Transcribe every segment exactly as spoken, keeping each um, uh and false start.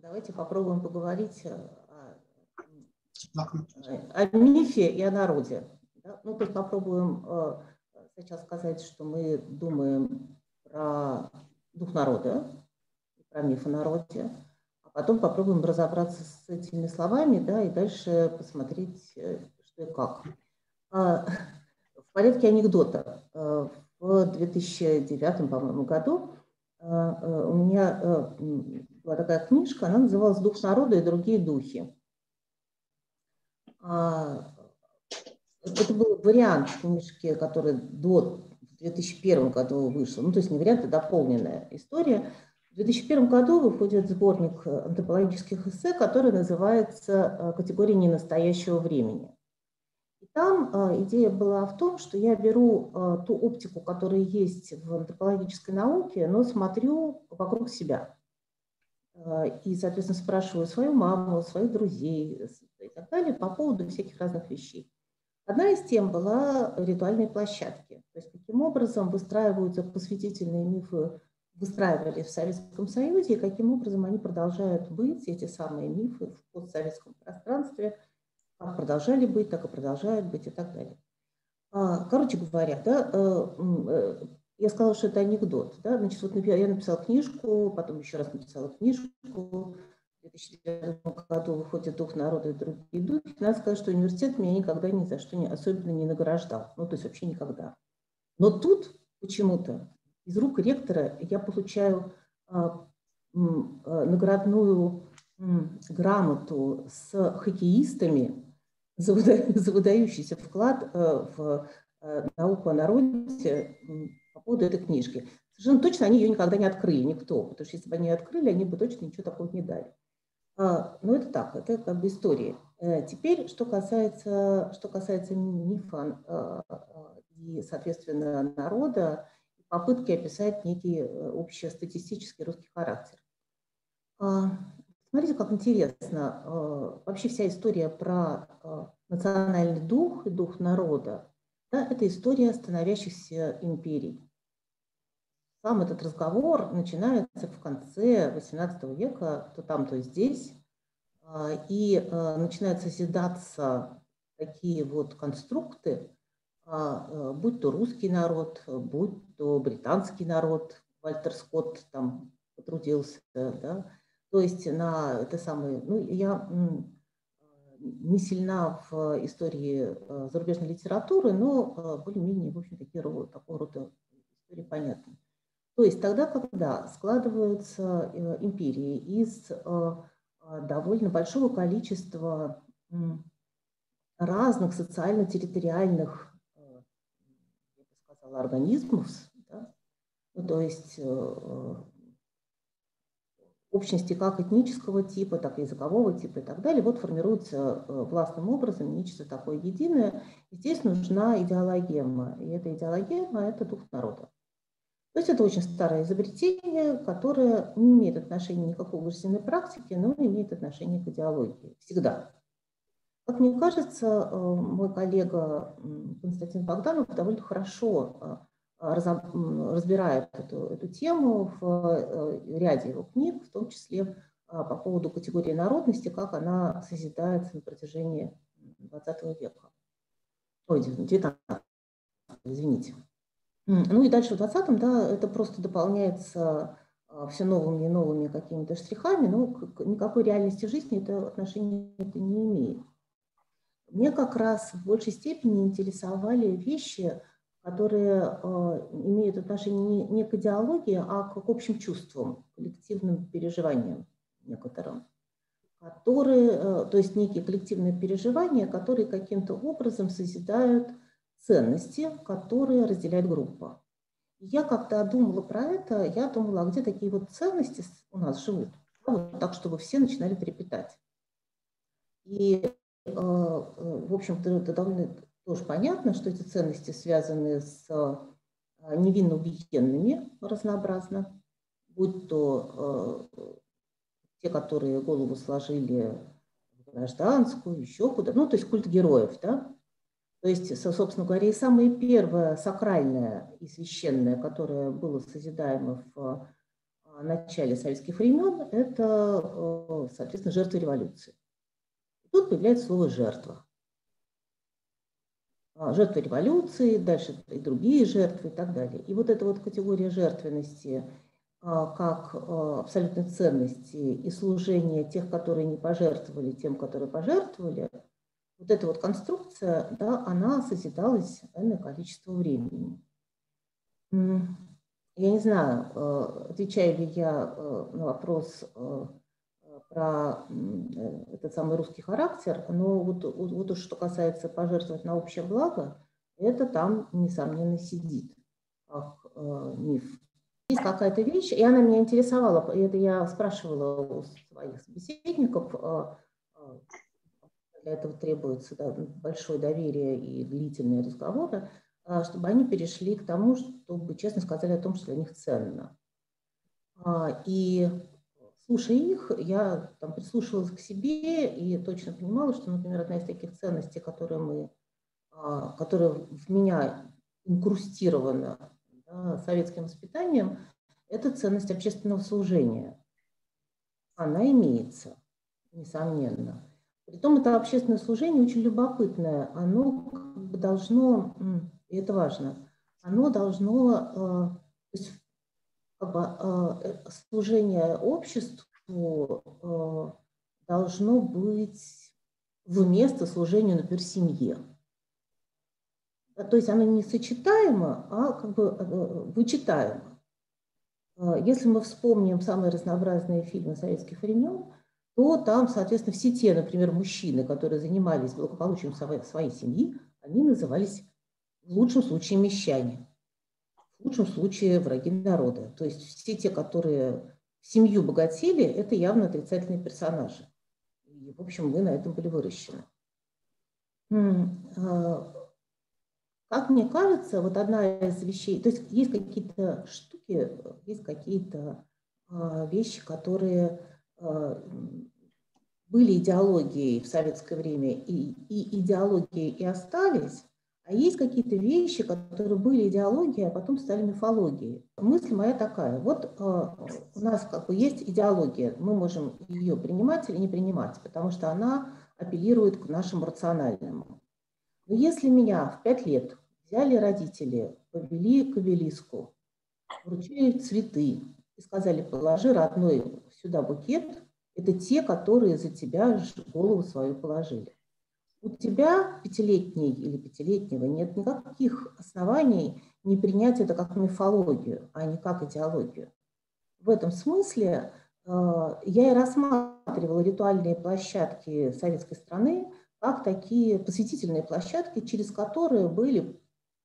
давайте попробуем поговорить о, о мифе и о народе. Да? Ну, то есть попробуем сначала сказать, что мы думаем про дух народа, про миф о народе, а потом попробуем разобраться с этими словами, да, и дальше посмотреть, что и как. В порядке анекдота. В две тысячи девятом, по-моему, году у меня была такая книжка, она называлась «Дух народа и другие духи». Это был вариант книжки, который до две тысячи первом году вышел, ну, то есть не вариант, а дополненная история. В две тысячи первом году выходит сборник антропологических эссе, который называется «Категории ненастоящего времени». И там э, идея была в том, что я беру э, ту оптику, которая есть в антропологической науке, но смотрю вокруг себя. Э, и, соответственно, спрашиваю свою маму, своих друзей и так далее по поводу всяких разных вещей. Одна из тем была ритуальные площадки. То есть каким образом выстраиваются посвятительные мифы, выстраивались в Советском Союзе, и каким образом они продолжают быть, эти самые мифы, в постсоветском пространстве, как продолжали быть, так и продолжают быть и так далее. Короче говоря, да, я сказала, что это анекдот. Да? Значит, вот я написала книжку, потом еще раз написала книжку. В две тысячи девятом году выходит «Дух народа и другие духи». Надо сказать, что университет меня никогда ни за что не, особенно не награждал. Ну, то есть вообще никогда. Но тут почему-то из рук ректора я получаю а, м, а, наградную м, грамоту с хоккеистами за, выда, за выдающийся вклад а, в а, науку о народе по поводу этой книжки. Совершенно точно они ее никогда не открыли, никто. Потому что если бы они ее открыли, они бы точно ничего такого не дали. А, но это так, это как бы история. Теперь, что касается, что касается мифа а, и, соответственно, народа, попытки описать некий общестатистический русский характер. Смотрите, как интересно. Вообще вся история про национальный дух и дух народа, да, это история становящихся империй. Сам этот разговор начинается в конце восемнадцатого века, то там, то здесь, и начинают созидаться такие вот конструкты, будь то русский народ, будь то британский народ, Вальтер Скотт там потрудился, да, то есть на это самое, ну, я не сильна в истории зарубежной литературы, но более-менее, в общем, такие, такого рода истории понятны. То есть тогда, когда складываются империи из довольно большого количества разных социально-территориальных, я бы сказала, организмов, да? Ну, то есть общности как этнического типа, так и языкового типа и так далее, вот формируется властным образом нечто такое единое. И здесь нужна идеологема, и эта идеологема – это дух народа. То есть это очень старое изобретение, которое не имеет отношения никакой жизненной практики, но имеет отношение к идеологии. Всегда. Как мне кажется, мой коллега Константин Богданов довольно хорошо разбирает эту, эту тему в ряде его книг, в том числе по поводу категории народности, как она созидается на протяжении двадцатого века. Ой, девятнадцатого, извините. Ну и дальше в двадцатом, да, это просто дополняется все новыми и новыми какими-то штрихами, но к никакой реальности жизни это отношение это не имеет. Мне как раз в большей степени интересовали вещи, которые э, имеют отношение не, не к идеологии, а к общим чувствам, коллективным переживаниям некоторым, которые, э, то есть некие коллективные переживания, которые каким-то образом созидают ценности, которые разделяет группа. Я когда думала про это, я думала, а где такие вот ценности у нас живут, вот так, чтобы все начинали трепетать. И, в общем-то, это довольно тоже понятно, что эти ценности связаны с невинно убиенными разнообразно, будь то те, которые голову сложили в гражданскую, еще куда, ну, то есть культ героев, да. То есть, собственно говоря, и самое первое сакральное и священное, которое было созидаемо в начале советских времен, это, соответственно, жертвы революции. И тут появляется слово «жертва». Жертвы революции, дальше и другие жертвы и так далее. И вот эта вот категория жертвенности как абсолютной ценности и служения тех, которые не пожертвовали, тем, которые пожертвовали, вот эта вот конструкция, да, она созидалась энное количество времени. Я не знаю, отвечаю ли я на вопрос про этот самый русский характер, но вот, вот, вот что касается пожертвовать на общее благо, это там, несомненно, сидит как э, миф. Есть какая-то вещь, и она меня интересовала, и это я спрашивала у своих собеседников, для этого требуется, да, большое доверие и длительные разговоры, чтобы они перешли к тому, чтобы честно сказали о том, что для них ценно. И слушая их, я там прислушивалась к себе и точно понимала, что, например, одна из таких ценностей, которые мы, которая в меня инкрустирована, да, советским воспитанием, это ценность общественного служения. Она имеется, несомненно. Притом это общественное служение очень любопытное. Оно как бы должно, и это важно, оно должно, то есть, как бы, служение обществу должно быть вместо служению, например, семье. То есть оно не сочетаемо, а как бы вычитаемо. Если мы вспомним самые разнообразные фильмы советских времен, то там, соответственно, все те, например, мужчины, которые занимались благополучием своей семьи, они назывались в лучшем случае мещане, в лучшем случае враги народа. То есть все те, которые семью богатели, это явно отрицательные персонажи. И, в общем, мы на этом были выращены. Как мне кажется, вот одна из вещей, то есть есть какие-то штуки, есть какие-то э, вещи, которые э, были идеологией в советское время, и, и идеологией и остались, а есть какие-то вещи, которые были идеологией, а потом стали мифологией. Мысль моя такая, вот э, у нас как бы есть идеология, мы можем ее принимать или не принимать, потому что она апеллирует к нашему рациональному. Но если меня в пять лет взяли родители, повели к обелиску, вручили цветы и сказали, положи, родной, сюда букет, это те, которые за тебя голову свою положили. У тебя, пятилетней или пятилетнего, нет никаких оснований не принять это как мифологию, а не как идеологию. В этом смысле э, я и рассматривала ритуальные площадки советской страны как такие посвятительные площадки, через которые были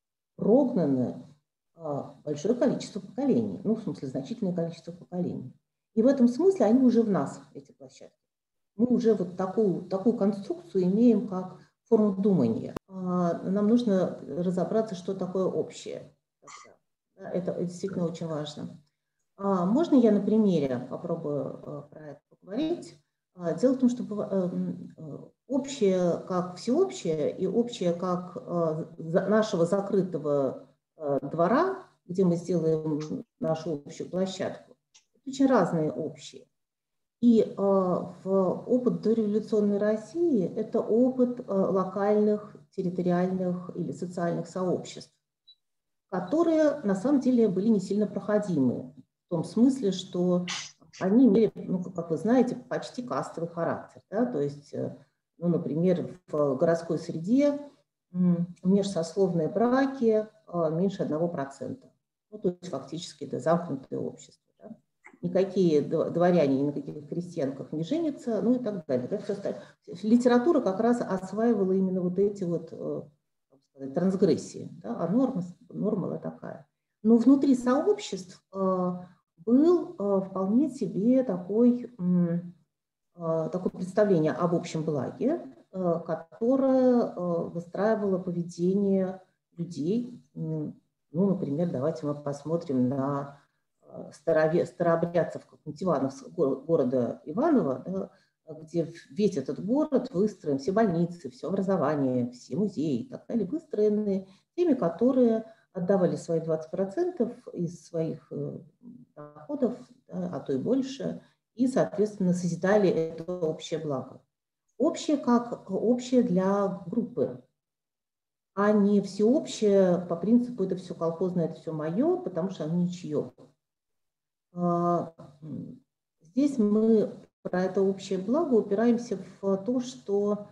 прогнаны большое количество поколений, ну, в смысле, значительное количество поколений. И в этом смысле они уже в нас, эти площадки. Мы уже вот такую, такую конструкцию имеем, как форму думания. Нам нужно разобраться, что такое общее. Это действительно очень важно. Можно я на примере попробую про это поговорить? Дело в том, что общее как всеобщее и общее как нашего закрытого двора, где мы сделаем нашу общую площадку, это очень разные общие. И в опыт дореволюционной России это опыт локальных, территориальных или социальных сообществ, которые на самом деле были не сильно проходимы. В том смысле, что они имели, ну, как вы знаете, почти кастовый характер. Да? То есть, ну, например, в городской среде межсословные браки меньше одного процента. Ну, то есть фактически это замкнутое общество. Да? Никакие дворяне ни на каких крестьянках не женятся, ну и так далее. Да? Все остальное. Литература как раз осваивала именно вот эти вот трансгрессии, да? А норма, норма была такая. Но внутри сообществ был вполне себе такой, такое представление об общем благе, которое выстраивало поведение людей. Ну, например, давайте мы посмотрим на старообрядцев какого-нибудь города Иваново, да, где весь этот город выстроен, все больницы, все образование, все музеи и так далее, выстроены теми, которые отдавали свои двадцать процентов из своих доходов да, а то и больше, и, соответственно, созидали это общее благо. Общее как общее для группы, а не всеобщее по принципу «это все колхозное, это все мое», потому что оно ничье. Здесь мы про это общее благо упираемся в то, что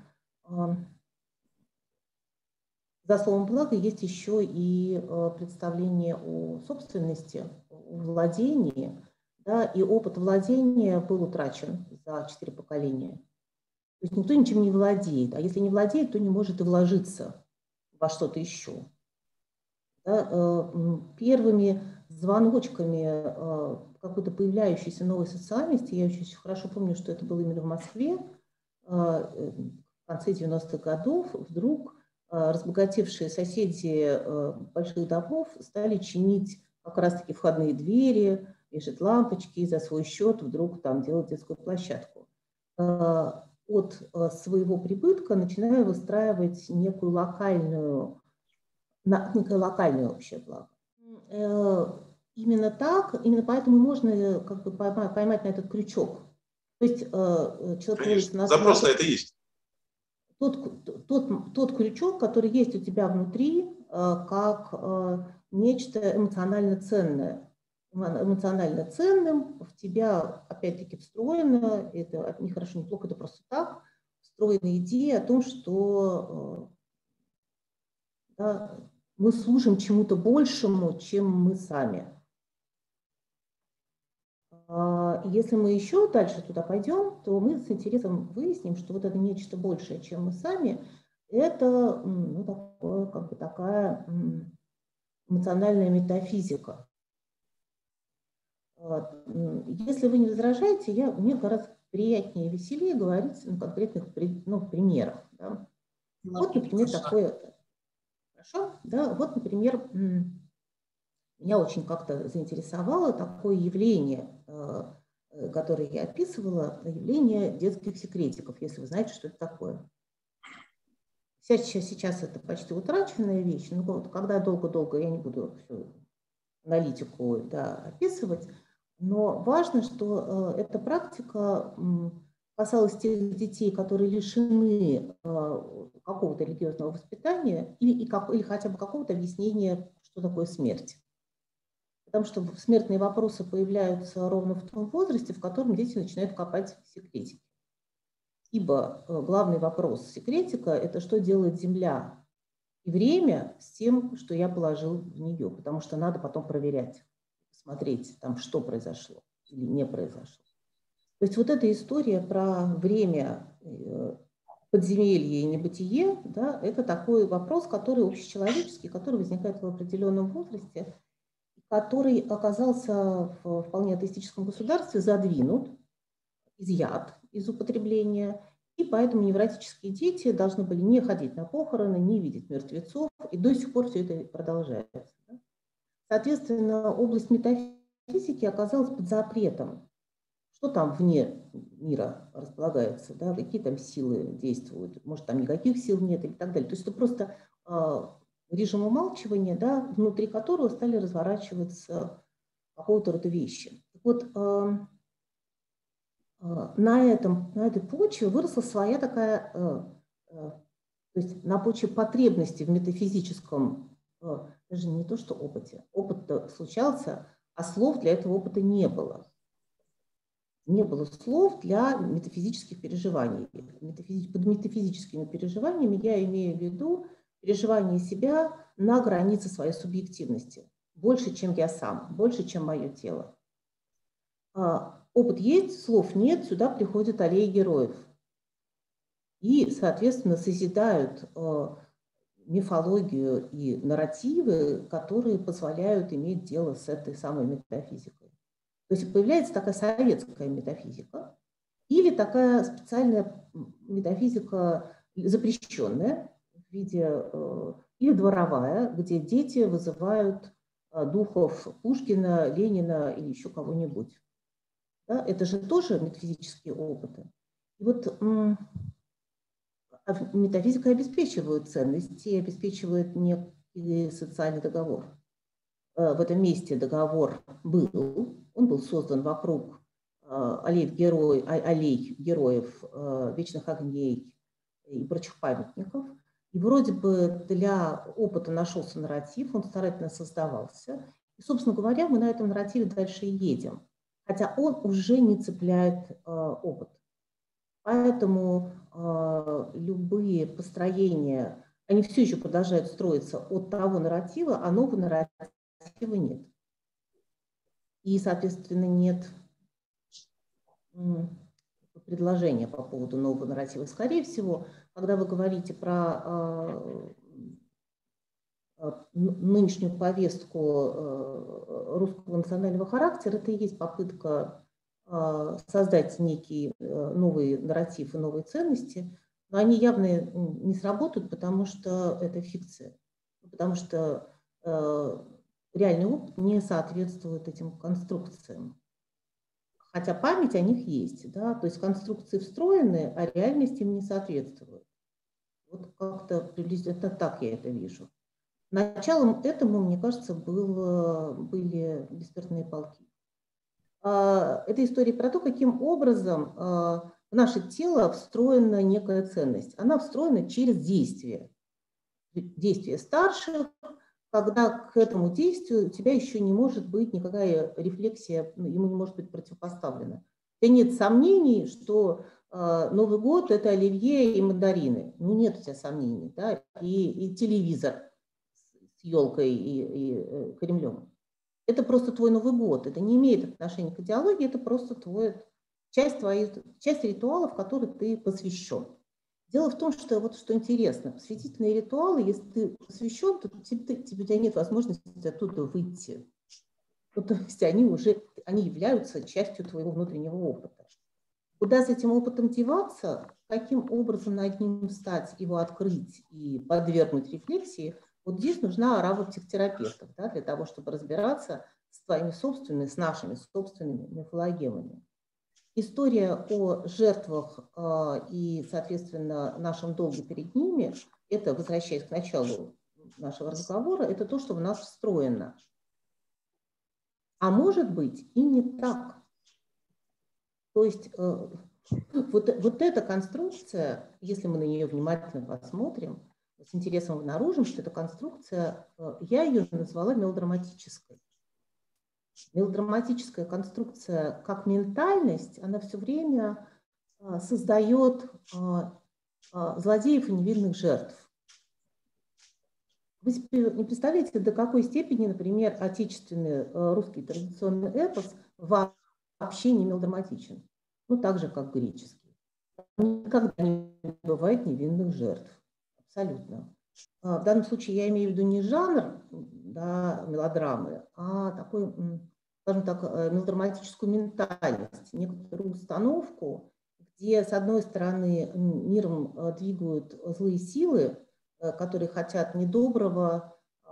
за словом «благо» есть еще и представление о собственности, о владении, да, и опыт владения был утрачен за четыре поколения. То есть никто ничем не владеет, а если не владеет, то не может и вложиться во что-то еще. Да, первыми звоночками какой-то появляющейся новой социальности, я очень хорошо помню, что это было именно в Москве, в конце девяностых годов вдруг разбогатевшие соседи больших домов стали чинить как раз-таки входные двери, вешать лампочки, и за свой счет вдруг там делать детскую площадку. От своего прибытка начиная выстраивать некую локальную, некое локальное общее благо. Именно так, именно поэтому можно как бы поймать на этот крючок. То есть человек говорит, на запрос на это есть. Тот, тот, тот крючок, который есть у тебя внутри, как нечто эмоционально ценное. Эмоционально ценным в тебя, опять-таки, встроена, это не хорошо, не плохо, это просто так, встроена идея о том, что да, мы служим чему-то большему, чем мы сами. Если мы еще дальше туда пойдем, то мы с интересом выясним, что вот это нечто большее, чем мы сами, это ну, такое, как бы такая эмоциональная метафизика. Если вы не возражаете, я, мне гораздо приятнее и веселее говорить на конкретных ну, примерах. Да. Вот, например, такое. Хорошо? Да, вот, например, меня очень как-то заинтересовало такое явление, которое я описывала, явление детских секретиков, если вы знаете, что это такое. Сейчас, сейчас это почти утраченная вещь, но вот когда долго-долго, я не буду всю аналитику да, описывать, но важно, что э, эта практика э, касалась тех детей, которые лишены э, какого-то религиозного воспитания или, и как, или хотя бы какого-то объяснения, что такое смерть. Потому что смертные вопросы появляются ровно в том возрасте, в котором дети начинают копать секретики. Ибо главный вопрос секретика – это что делает Земля и время с тем, что я положил в нее, потому что надо потом проверять, смотреть, там, что произошло или не произошло. То есть вот эта история про время, подземелье и небытие, да, это такой вопрос, который общечеловеческий, который возникает в определенном возрасте, который оказался в вполне атеистическом государстве задвинут, изъят из употребления, и поэтому невротические дети должны были не ходить на похороны, не видеть мертвецов, и до сих пор все это продолжается. Соответственно, область метафизики оказалась под запретом. Что там вне мира располагается, да, какие там силы действуют, может, там никаких сил нет и так далее. То есть это просто э, режим умалчивания, да, внутри которого стали разворачиваться какого-то рода вещи. Так вот, э, На, этом, на этой почве выросла своя такая, э, э, то есть на почве потребности в метафизическом, э, даже не то что опыте, опыт случался, а слов для этого опыта не было. Не было слов для метафизических переживаний. Метафизи- под метафизическими переживаниями я имею в виду переживание себя на границе своей субъективности. Больше, чем я сам, больше, чем мое тело. Опыт есть, слов нет, сюда приходят аллеи героев. И, соответственно, созидают э, мифологию и нарративы, которые позволяют иметь дело с этой самой метафизикой. То есть появляется такая советская метафизика или такая специальная метафизика запрещенная в виде, э, или дворовая, где дети вызывают э, духов Пушкина, Ленина или еще кого-нибудь. Да, это же тоже метафизические опыты. И вот метафизика обеспечивает ценности, обеспечивает некий социальный договор. в этом месте договор был. Он был создан вокруг аллей героев, аллей героев Вечных огней и прочих памятников. И вроде бы для опыта нашелся нарратив, он старательно создавался. И, собственно говоря, мы на этом нарративе дальше и едем. Хотя он уже не цепляет э, опыт. Поэтому э, любые построения, они все еще продолжают строиться от того нарратива, а нового нарратива нет. И, соответственно, нет предложения по поводу нового нарратива. Скорее всего, когда вы говорите про э, нынешнюю повестку э, русского национального характера, это и есть попытка э, создать некий э, новый нарратив и новые ценности, но они явно не сработают, потому что это фикция, потому что э, реальный опыт не соответствует этим конструкциям. Хотя память о них есть, да, то есть конструкции встроены, а реальность им не соответствует. Вот как-то приблизительно так я это вижу. Началом этому, мне кажется, было, были бессмертные полки. Это история про то, каким образом в наше тело встроена некая ценность. Она встроена через действие. Действие старших, когда к этому действию у тебя еще не может быть никакая рефлексия, ему не может быть противопоставлена. У тебя нет сомнений, что э, Новый год – это оливье и мандарины. Ну, нет у тебя сомнений. Да? И, и телевизор с елкой и, и э, Кремлем. Это просто твой Новый год. Это не имеет отношения к идеологии, это просто твой, часть, твоей, часть ритуалов, в которые ты посвящен. Дело в том, что вот что интересно, посвятительные ритуалы, если ты посвящен, то тебе, тебе, у тебя нет возможности оттуда выйти. Ну, то есть они уже они являются частью твоего внутреннего опыта. Куда с этим опытом деваться, каким образом над ним встать, его открыть и подвергнуть рефлексии, вот здесь нужна орава психотерапевтов, да, для того, чтобы разбираться с твоими собственными, с нашими собственными мифологемами. История о жертвах э, и, соответственно, нашем долге перед ними, это, возвращаясь к началу нашего разговора, это то, что в нас встроено. А может быть и не так. То есть э, вот, вот эта конструкция, если мы на нее внимательно посмотрим, с интересом обнаружим, что эта конструкция, э, я ее назвала мелодраматической. Мелодраматическая конструкция как ментальность, она все время а, создает а, а, злодеев и невинных жертв. Вы себе не представляете, до какой степени, например, отечественный а, русский традиционный эпос вообще не мелодраматичен. Ну, так же, как греческий. Никогда не бывает невинных жертв. Абсолютно. В данном случае я имею в виду не жанр, да, мелодрамы, а такой, скажем так, мелодраматическую ментальность, некоторую установку, где, с одной стороны, миром двигают злые силы, которые хотят недоброго,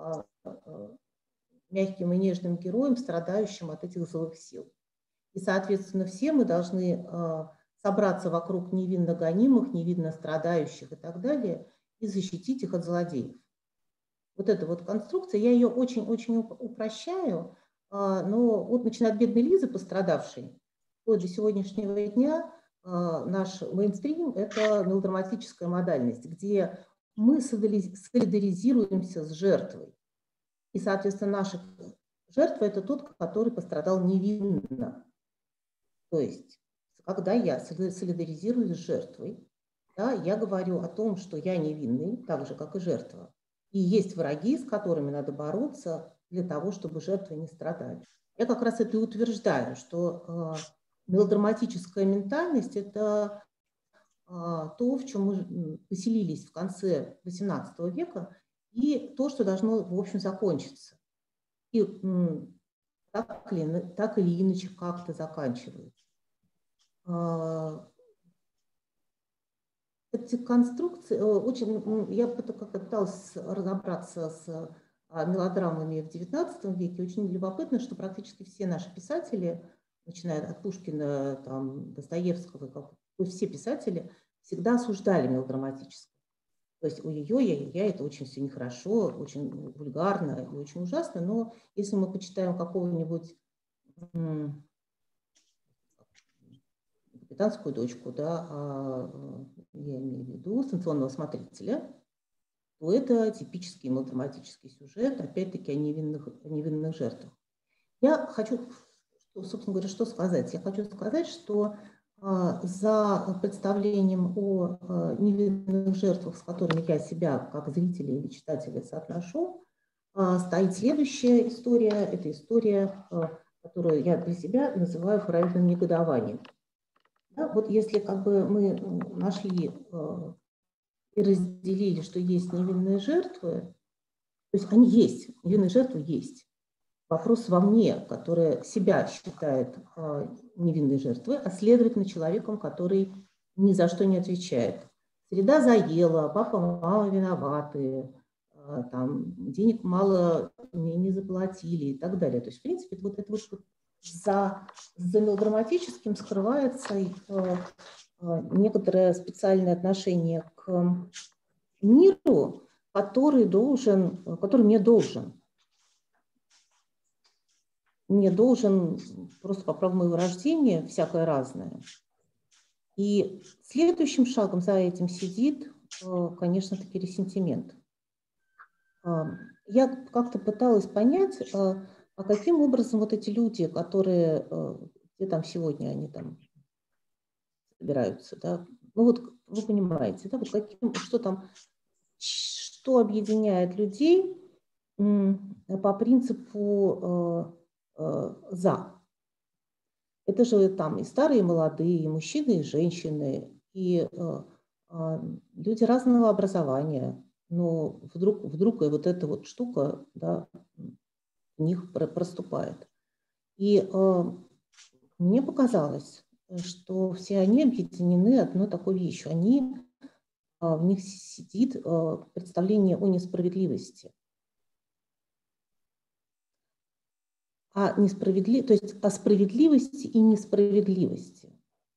мягким и нежным героям, страдающим от этих злых сил. И, соответственно, все мы должны собраться вокруг невинно гонимых, невинно страдающих и так далее, и защитить их от злодеев. Вот эта вот конструкция, я ее очень-очень упрощаю, но вот начиная от бедной Лизы, пострадавшей, вплоть до сегодняшнего дня наш мейнстрим – это мелодраматическая модальность, где мы солидаризируемся с жертвой. И, соответственно, наша жертва – это тот, который пострадал невинно. То есть, когда я солидаризируюсь с жертвой, да, я говорю о том, что я невинный, так же, как и жертва. И есть враги, с которыми надо бороться для того, чтобы жертвы не страдали. Я как раз это и утверждаю, что э, мелодраматическая ментальность – это э, то, в чем мы поселились в конце восемнадцатого века, и то, что должно, в общем, закончиться. И э, так, или, так или иначе как-то заканчивается. Э, Эти конструкции, очень, я пыталась разобраться с мелодрамами в девятнадцатом веке, очень любопытно, что практически все наши писатели, начиная от Пушкина, там, Достоевского, как, все писатели всегда осуждали мелодраматическое. То есть ой-ой-ой, ай-яй-яй, это очень все нехорошо, очень вульгарно и очень ужасно, но если мы почитаем какого-нибудь «Капитанскую дочку», да, а, я имею в виду «Станционного смотрителя», то это типический мелодраматический сюжет, опять-таки, о невинных, о невинных жертвах. Я хочу, собственно говоря, что сказать? Я хочу сказать, что а, за представлением о а, невинных жертвах, с которыми я себя как зрителя или читателя соотношу, а, стоит следующая история. Это история, а, которую я для себя называю праведным негодованием. Да, вот если как бы мы нашли а, и разделили, что есть невинные жертвы, то есть они есть, невинные жертвы есть. Вопрос во мне, который себя считает э, невинной жертвой, а следовательно человеком, который ни за что не отвечает. Среда заела, папа, мама виноваты, э, там, денег мало мне не заплатили и так далее. То есть, в принципе, вот это вот за, за мелодраматическим скрывается э, э, некоторое специальное отношение к миру, который должен, который мне должен. Мне должен просто по праву моего рождения всякое разное. И следующим шагом за этим сидит, конечно, таки ресентимент. Я как-то пыталась понять, а каким образом вот эти люди, которые, где там сегодня они там собираются, да, ну вот вы понимаете, да, вот каким, что там, что объединяет людей по принципу «за». Это же там и старые, и молодые, и мужчины, и женщины, и э, э, люди разного образования. Но вдруг, вдруг и вот эта вот штука, да, у них проступает. И э, мне показалось, что все они объединены одной такой вещью. Они, э, в них сидит э, представление о несправедливости. О несправедли... То есть о справедливости и несправедливости.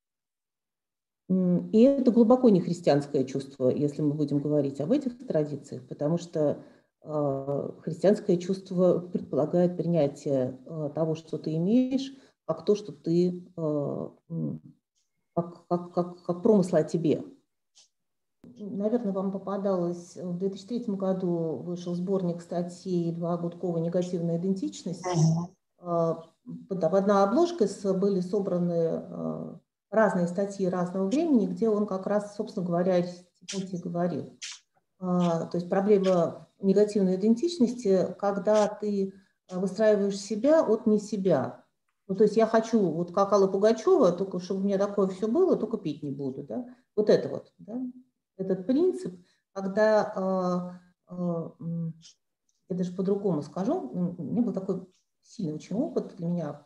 И это глубоко не христианское чувство, если мы будем говорить об этих традициях, потому что э, христианское чувство предполагает принятие э, того, что ты имеешь, как то, что ты, э, как, как, как, как промысл о тебе. Наверное, вам попадалось, в две тысячи третьем году вышел сборник статей Льва Гудкова «Негативная идентичность». Uh-huh. Под одной обложкой были собраны разные статьи разного времени, где он как раз, собственно говоря, о ресентименте говорил. То есть проблема негативной идентичности, когда ты выстраиваешь себя от не себя. Ну, то есть я хочу, вот как Алла Пугачева, только чтобы у меня такое все было, только пить не буду. Да? Вот это вот, да? Этот принцип, когда, я даже по-другому скажу, у меня был такой сильный очень опыт, для меня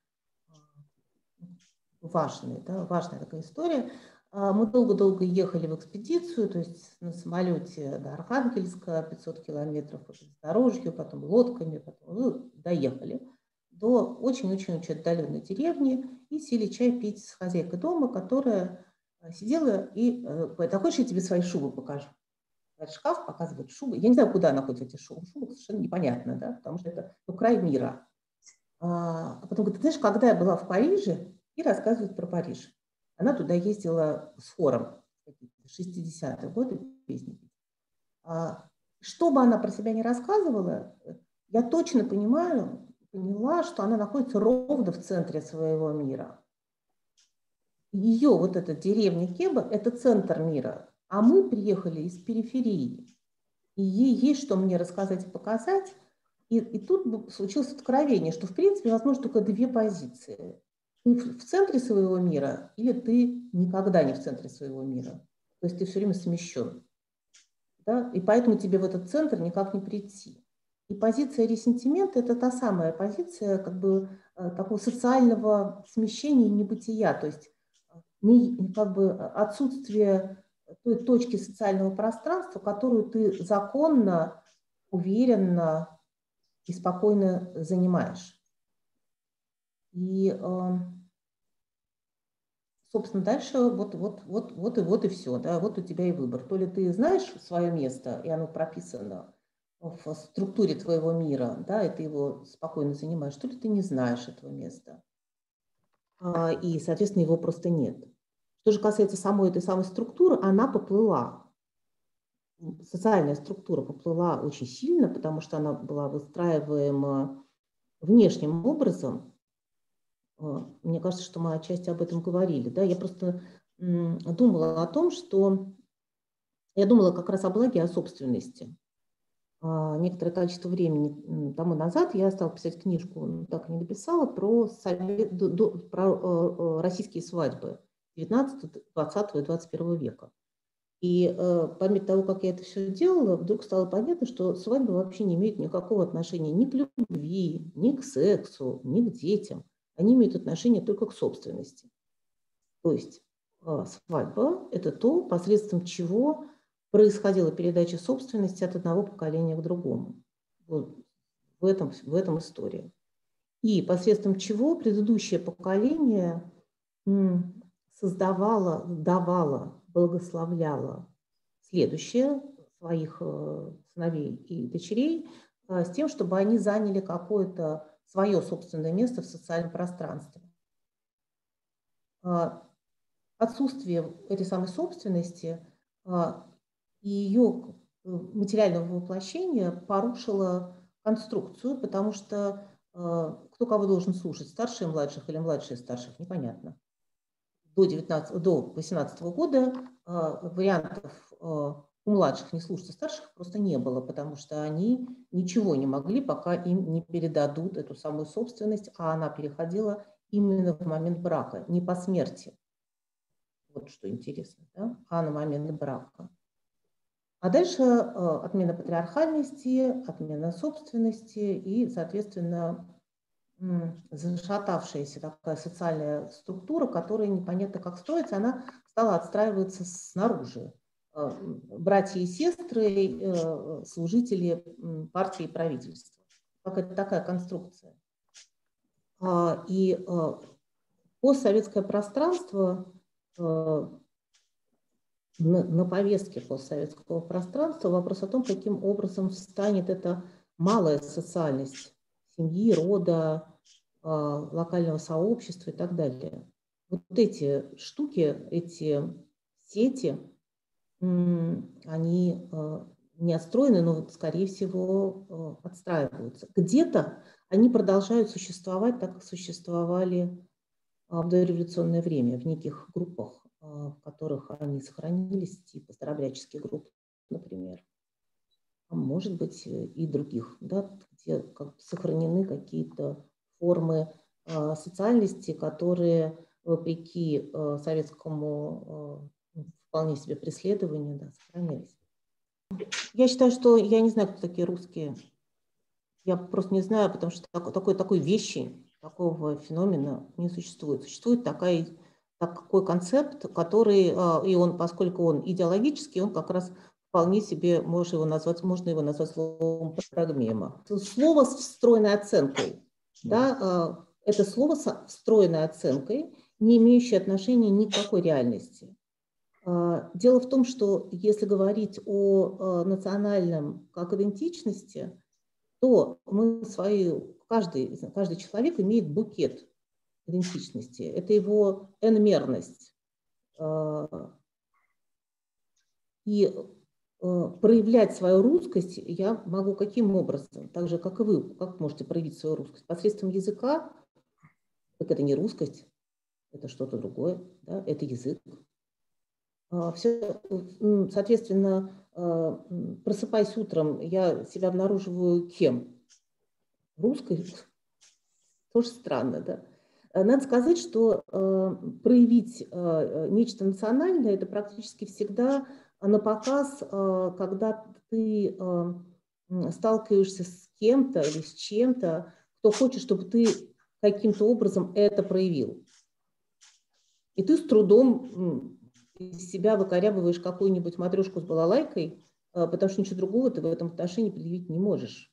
важный, да, важная такая история. Мы долго-долго ехали в экспедицию, то есть на самолете до Архангельска, пятьсот километров по бездорожью, потом лодками, потом ну, доехали до очень-очень-очень отдаленной деревни и сели чай пить с хозяйкой дома, которая сидела и говорит: а хочешь, я тебе свои шубы покажу? Шкаф показывает шубы. Я не знаю, куда она ходит, эти шубы. Шубы совершенно непонятно, да, потому что это ну, край мира. А потом говорит: ты знаешь, когда я была в Париже, и рассказывает про Париж. Она туда ездила с хором в шестидесятые годы песни. А что бы она про себя не рассказывала, я точно понимаю, поняла, что она находится ровно в центре своего мира. Ее вот эта деревня Кеба – это центр мира, а мы приехали из периферии. И ей есть что мне рассказать и показать. И, и тут случилось откровение, что, в принципе, возможно только две позиции. Ты в центре своего мира или ты никогда не в центре своего мира. То есть ты все время смещен. Да? И поэтому тебе в этот центр никак не прийти. И позиция ресентимента – это та самая позиция как бы такого социального смещения и небытия. То есть не, как бы отсутствие той точки социального пространства, которую ты законно, уверенно и спокойно занимаешь. И, собственно, дальше вот, вот, вот, вот и вот и все, да, вот у тебя и выбор. То ли ты знаешь свое место, и оно прописано в структуре твоего мира, да, и ты его спокойно занимаешь, то ли ты не знаешь этого места, и, соответственно, его просто нет. Что же касается самой этой самой структуры, она поплыла. Социальная структура поплыла очень сильно, потому что она была выстраиваема внешним образом. Мне кажется, что мы отчасти об этом говорили. Да? Я просто думала о том, что... Я думала как раз о благе, о собственности. Некоторое количество времени тому назад я стала писать книжку, так и не дописала, про, совет, про российские свадьбы девятнадцатого, двадцатого и двадцать первого века. И э, по мере того, как я это все делала, вдруг стало понятно, что свадьбы вообще не имеют никакого отношения ни к любви, ни к сексу, ни к детям. Они имеют отношение только к собственности. То есть э, свадьба – это то, посредством чего происходила передача собственности от одного поколения к другому. Вот в этом, в этом история. И посредством чего предыдущее поколение м, создавало, давало, благословляло следующее, своих э, сыновей и дочерей, э, с тем, чтобы они заняли какое-то свое собственное место в социальном пространстве. Э, отсутствие этой самой собственности э, и ее материального воплощения порушило конструкцию, потому что э, кто кого должен слушать, старшие младших или младшие старших, непонятно. До, девятнадцатого, до восемнадцатого года э, вариантов э, у младших не слушаться старших просто не было, потому что они ничего не могли, пока им не передадут эту самую собственность, а она переходила именно в момент брака, не по смерти. Вот что интересно, да? А на момент брака. А дальше э, отмена патриархальности, отмена собственности и, соответственно, зашатавшаяся такая социальная структура, которая непонятно как строится, она стала отстраиваться снаружи. Братья и сестры, служители партии и правительства. Какая-то такая конструкция. И постсоветское пространство, на, на повестке постсоветского пространства вопрос о том, каким образом встанет эта малая социальность семьи, рода, локального сообщества и так далее. Вот эти штуки, эти сети, они не отстроены, но, скорее всего, отстраиваются. Где-то они продолжают существовать так, как существовали в дореволюционное время, в неких группах, в которых они сохранились, типа старообрядческих групп, например. А может быть, и других, да, где как сохранены какие-то формы э, социальности, которые, вопреки э, советскому э, вполне себе преследованию, да, сохранились. Я считаю, что я не знаю, кто такие русские. Я просто не знаю, потому что так, такой, такой вещи, такого феномена не существует. Существует такая, такой концепт, который, э, и он, поскольку он идеологический, он как раз вполне себе можно его назвать, можно его назвать словом прагмема. Слово с встроенной оценкой. Да, это слово с встроенной оценкой, не имеющее отношения ни к какой реальности. Дело в том, что если говорить о национальном как идентичности, то мы свои, каждый, каждый человек имеет букет идентичности. Это его n-мерность. И проявлять свою русскость я могу каким образом? Так же, как и вы. Как можете проявить свою русскость? Посредством языка. Так это не русскость, это что-то другое, да? Это язык. Все, соответственно, просыпаясь утром, я себя обнаруживаю кем? Русской. Тоже странно, да? Надо сказать, что проявить нечто национальное – это практически всегда на показ, когда ты сталкиваешься с кем-то или с чем-то, кто хочет, чтобы ты каким-то образом это проявил. И ты с трудом из себя выкорябываешь какую-нибудь матрешку с балалайкой, потому что ничего другого ты в этом отношении предъявить не можешь.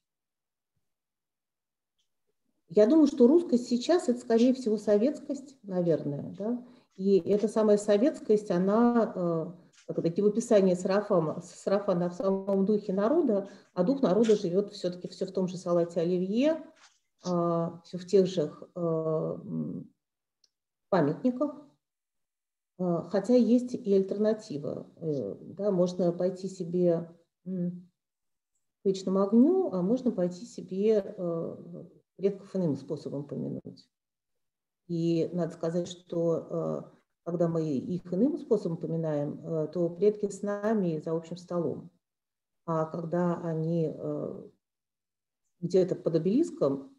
Я думаю, что русскость сейчас – это, скорее всего, советскость, наверное, да? И эта самая советскость, она, такие в описании сарафана, сарафана в самом духе народа, а дух народа живет все-таки все в том же салате оливье, все в тех же памятниках, хотя есть и альтернатива. Да, можно пойти себе к вечному огню, а можно пойти себе предков иным способом помянуть. И надо сказать, что когда мы их иным способом поминаем, то предки с нами за общим столом. А когда они где-то под обелиском,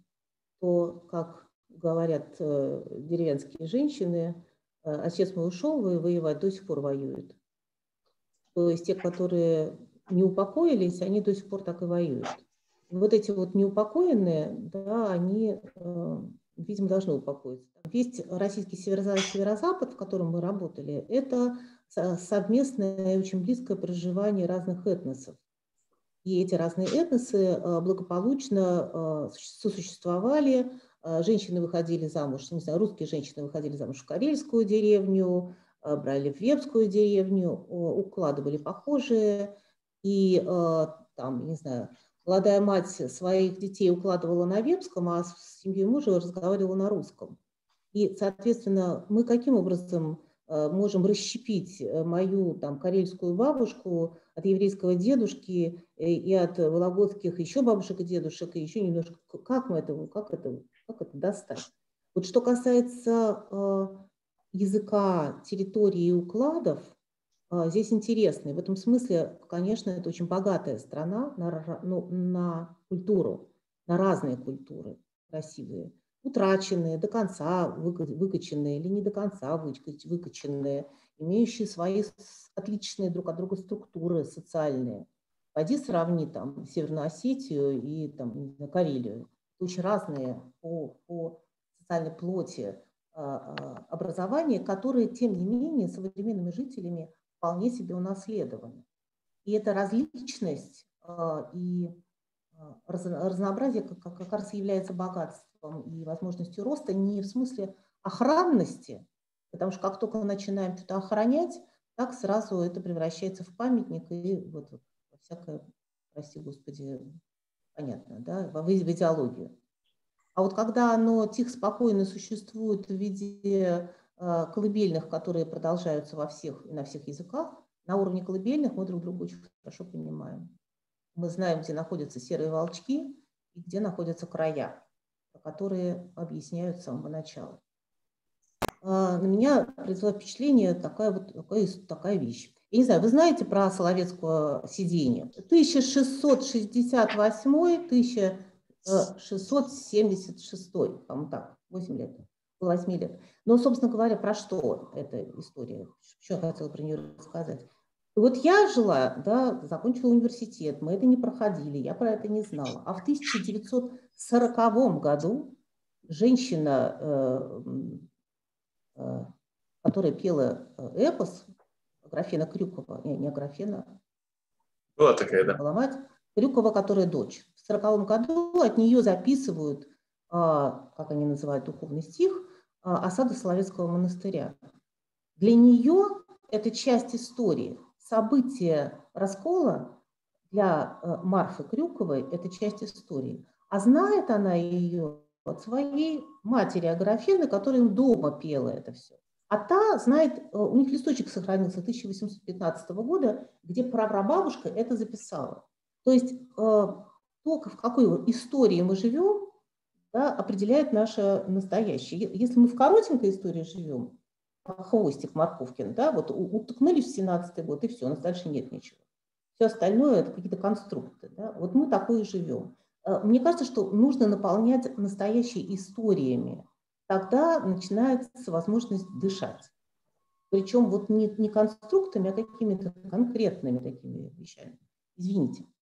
то, как говорят деревенские женщины, отец мой ушел воевать, до сих пор воюет. То есть те, которые не упокоились, они до сих пор так и воюют. И вот эти вот неупокоенные, да, они, видимо, должны упокоиться. Весь российский северо-запад, в котором мы работали, это совместное и очень близкое проживание разных этносов. И эти разные этносы благополучно сосуществовали. Женщины выходили замуж, не знаю, русские женщины выходили замуж в карельскую деревню, брали в вепскую деревню, укладывали похожие. И там, не знаю, молодая мать своих детей укладывала на вепском, а с семьей мужа разговаривала на русском. И, соответственно, мы каким образом можем расщепить мою там карельскую бабушку от еврейского дедушки и от вологодских еще бабушек и дедушек, и еще немножко, как мы это, как это, как это достать? Вот что касается языка, территории и укладов, здесь интересно. И в этом смысле, конечно, это очень богатая страна на, ну, на культуру, на разные культуры красивые. Утраченные, до конца выкаченные или не до конца выкаченные, имеющие свои отличные друг от друга структуры социальные. Пойди сравни там Северную Осетию и там, Карелию. Очень разные по, по социальной плоти образования, которые, тем не менее, современными жителями вполне себе унаследованы. И эта различность и разнообразие как, как раз является богатством и возможностью роста не в смысле охранности, потому что как только мы начинаем что-то охранять, так сразу это превращается в памятник и вот, вот всякое, прости господи, понятно, да, в, в идеологию. А вот когда оно тихо, спокойно существует в виде э, колыбельных, которые продолжаются во всех и на всех языках, на уровне колыбельных мы друг друга очень хорошо понимаем. Мы знаем, где находятся серые волчки и где находятся края, которые объясняют с самого начала. На меня произвела впечатление такая, вот, такая, такая вещь. Я не знаю, вы знаете про Соловецкого сидения? тысяча шестьсот шестьдесят восьмой — тысяча шестьсот семьдесят шестой, по-моему, так, восемь лет, восемь лет. Но, собственно говоря, про что эта история? Что я хотела про нее рассказать? И вот я жила, да, закончила университет, мы это не проходили, я про это не знала. А в тысяча девятьсот сороковом году женщина, э, э, которая пела эпос, Аграфена Крюкова, не, не Аграфена, была такая, да. Была мать, Крюкова, которая дочь. В сороковом году от нее записывают, э, как они называют духовный стих, э, осаду Соловецкого монастыря. Для нее это часть истории. События раскола для Марфы Крюковой – это часть истории. А знает она ее от своей матери Аграфены, которая им дома пела это все. А та знает, у них листочек сохранился тысяча восемьсот пятнадцатого года, где прапрабабушка это записала. То есть то, в какой истории мы живем, да, определяет наше настоящее. Если мы в коротенькой истории живем, хвостик Марковкин, да, вот утыкнулись в семнадцатый год, и все, у нас дальше нет ничего. Все остальное – это какие-то конструкты. Да? Вот мы такое живем. Мне кажется, что нужно наполнять настоящие историями. Тогда начинается возможность дышать. Причем вот не, не конструктами, а какими-то конкретными такими вещами. Извините.